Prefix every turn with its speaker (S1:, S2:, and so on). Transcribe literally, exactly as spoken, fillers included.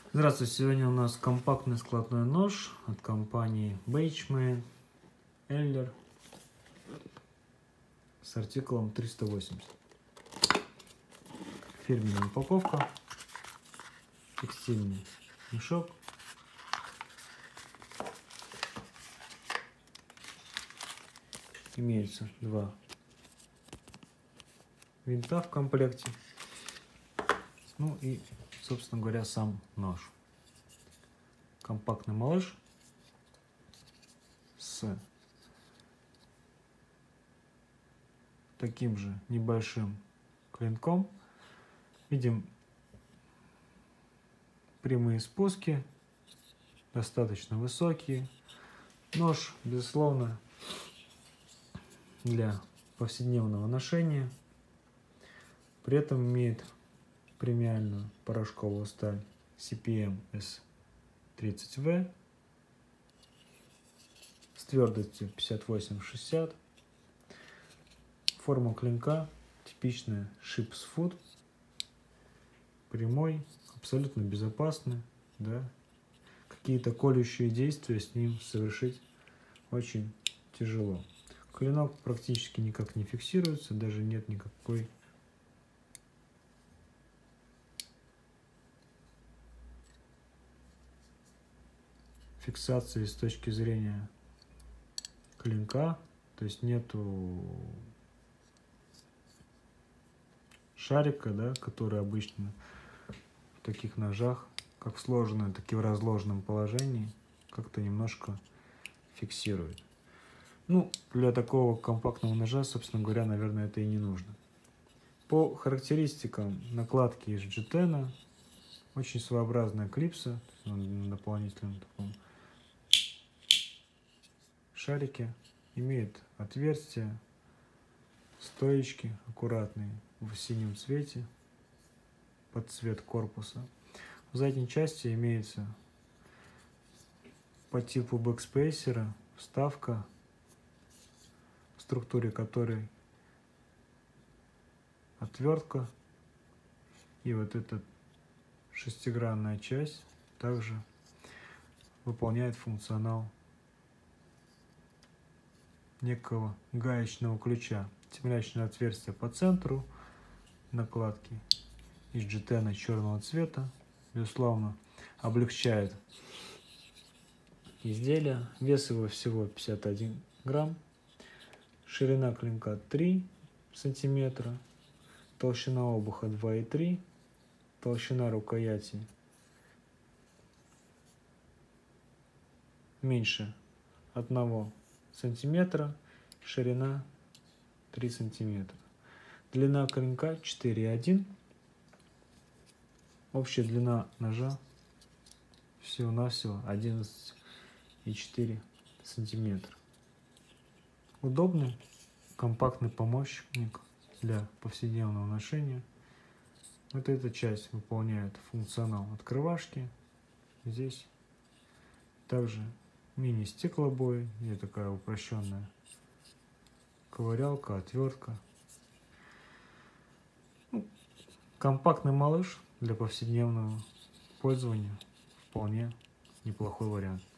S1: Здравствуйте, сегодня у нас компактный складной нож от компании Benchmade Eller с артикулом триста восемьдесят. Фирменная упаковка, текстильный мешок. Имеется два винта в комплекте. Ну и, собственно говоря, сам нож. Компактный малыш с таким же небольшим клинком. Видим прямые спуски, достаточно высокие. Нож, безусловно, для повседневного ношения. При этом имеет премиальную порошковую сталь си пи эм эс тридцать вэ с твердостью пятьдесят восемь шестьдесят. Форма клинка типичная Ship's Food. Прямой, абсолютно безопасный, да. Какие-то колющие действия с ним совершить очень тяжело. Клинок практически никак не фиксируется, даже нет никакой фиксации с точки зрения клинка, то есть нету шарика, да, который обычно в таких ножах, как в сложенном, так и в разложенном положении, как-то немножко фиксирует. Ну, для такого компактного ножа, собственно говоря, наверное, это и не нужно. По характеристикам накладки из джетена, очень своеобразная клипса на дополнительном таком шарике, имеет отверстия, стоечки аккуратные в синем цвете под цвет корпуса. В задней части имеется по типу бэкспейсера вставка, в структуре которой отвертка, и вот эта шестигранная часть также выполняет функционал некого гаечного ключа. Темлячное отверстие по центру накладки из джетена черного цвета, безусловно, облегчает изделие. Вес его всего пятьдесят один грамм. Ширина клинка три сантиметра. Толщина обуха два и три. Толщина рукояти меньше одного сантиметра. Ширина три сантиметра. Длина клинка четыре и один. Общая длина ножа всего-навсего одиннадцать и четыре сантиметра. Удобный, компактный помощник для повседневного ношения. Вот эта часть выполняет функционал открывашки. Здесь также мини-стеклобой, и такая упрощенная ковырялка, отвертка. Ну, компактный малыш для повседневного пользования вполне неплохой вариант.